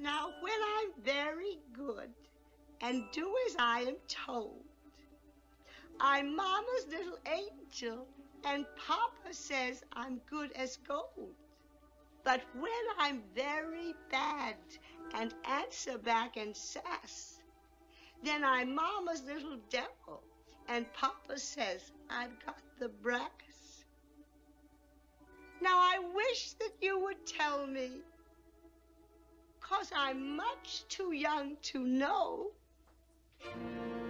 Now, when I'm very good and do as I am told, I'm Mama's little angel, and Papa says I'm good as gold. But when I'm very bad and answer back and sass, then I'm Mama's little devil, and Papa says I've got the brass. Now I wish that you would tell me, 'cause I'm much too young to know,